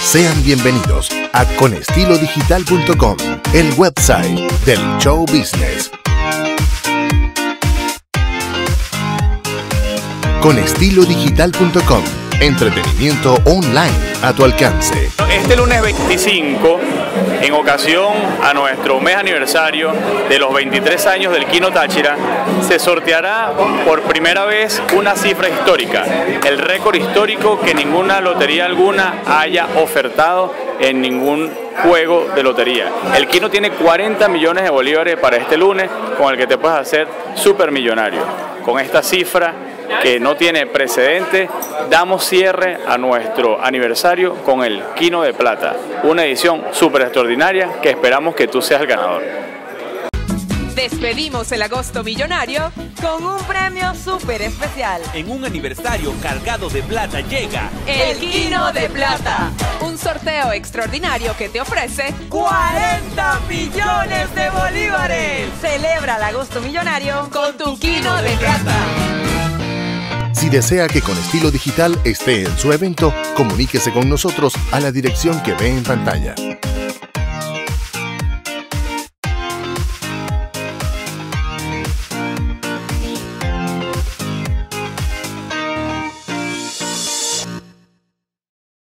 Sean bienvenidos a ConEstiloDigital.com, el website del show business. ConEstiloDigital.com, entretenimiento online a tu alcance. Este lunes 25, en ocasión a nuestro mes aniversario de los 23 años del Kino Táchira, se sorteará por primera vez una cifra histórica, el récord histórico que ninguna lotería alguna haya ofertado en ningún juego de lotería. El Kino tiene 40 millones de bolívares para este lunes, con el que te puedes hacer supermillonario. Con esta cifra que no tiene precedente, damos cierre a nuestro aniversario con el Kino de Plata, una edición súper extraordinaria que esperamos que tú seas el ganador. Despedimos el agosto millonario con un premio súper especial. En un aniversario cargado de plata llega el Kino de Plata, un sorteo extraordinario que te ofrece 40 millones de bolívares. Celebra el agosto millonario con tu Kino de Plata. Si desea que Con Estilo Digital esté en su evento, comuníquese con nosotros a la dirección que ve en pantalla.